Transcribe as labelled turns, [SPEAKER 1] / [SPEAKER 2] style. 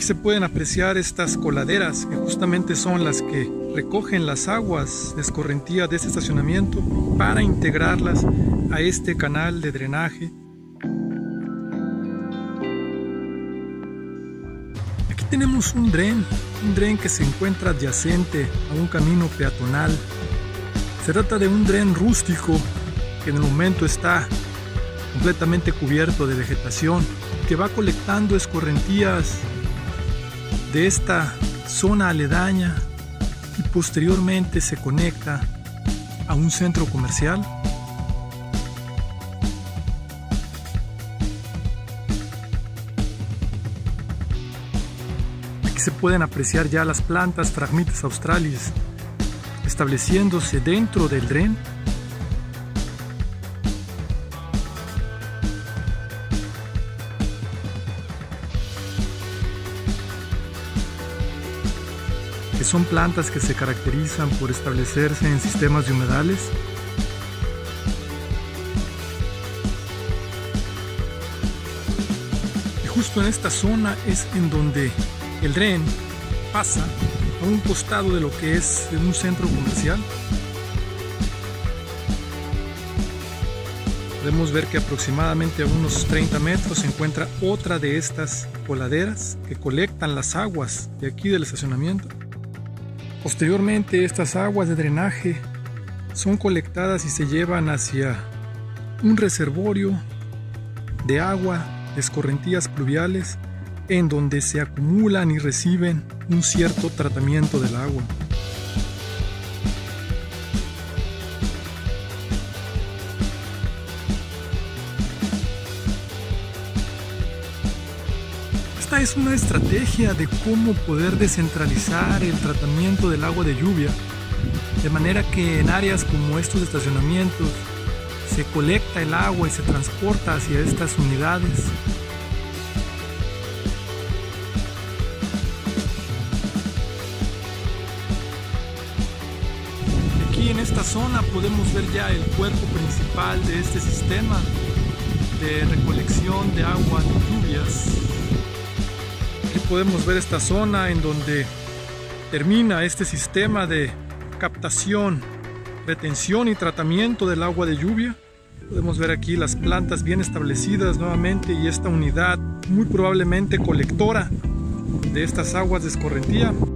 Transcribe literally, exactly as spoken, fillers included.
[SPEAKER 1] Aquí se pueden apreciar estas coladeras que justamente son las que recogen las aguas de escorrentía de este estacionamiento para integrarlas a este canal de drenaje. Aquí tenemos un dren, un dren que se encuentra adyacente a un camino peatonal. Se trata de un dren rústico que en el momento está completamente cubierto de vegetación, que va colectando escorrentías de esta zona aledaña y posteriormente se conecta a un centro comercial. Aquí se pueden apreciar ya las plantas Phragmites australis estableciéndose dentro del dren. Que son plantas que se caracterizan por establecerse en sistemas de humedales. Y justo en esta zona es en donde el dren pasa a un costado de lo que es un centro comercial. Podemos ver que aproximadamente a unos treinta metros se encuentra otra de estas coladeras que colectan las aguas de aquí del estacionamiento. Posteriormente, estas aguas de drenaje son colectadas y se llevan hacia un reservorio de agua de escorrentías pluviales en donde se acumulan y reciben un cierto tratamiento del agua. Esta es una estrategia de cómo poder descentralizar el tratamiento del agua de lluvia, de manera que en áreas como estos estacionamientos se colecta el agua y se transporta hacia estas unidades. Aquí en esta zona podemos ver ya el cuerpo principal de este sistema de recolección de agua de lluvias. Aquí podemos ver esta zona en donde termina este sistema de captación, retención y tratamiento del agua de lluvia. Podemos ver aquí las plantas bien establecidas nuevamente y esta unidad muy probablemente colectora de estas aguas de escorrentía.